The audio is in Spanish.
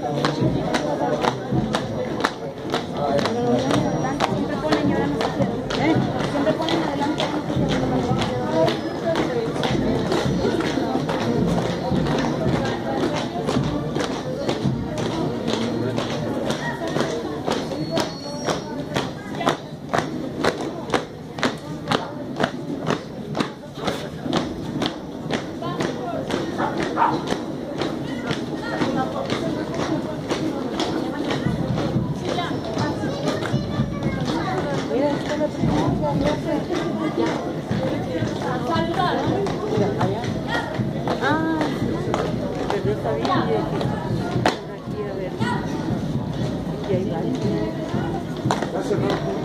Adelante siempre ponen y ahora no pusieron. Siempre ponen adelante y no pusieron. Gracias.